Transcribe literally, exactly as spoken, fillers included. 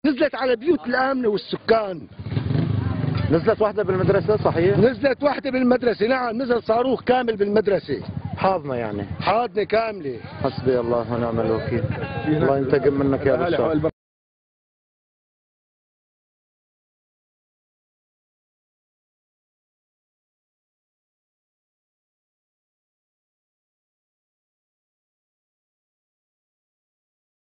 نزلت على بيوت الآمنة والسكان. نزلت واحدة بالمدرسة صحيح؟ نزلت واحدة بالمدرسة، نعم، نزل صاروخ كامل بالمدرسة. حاضنة يعني؟ حاضنة كاملة. حسبي الله ونعم الوكيل. الله ينتقم منك يا بشار.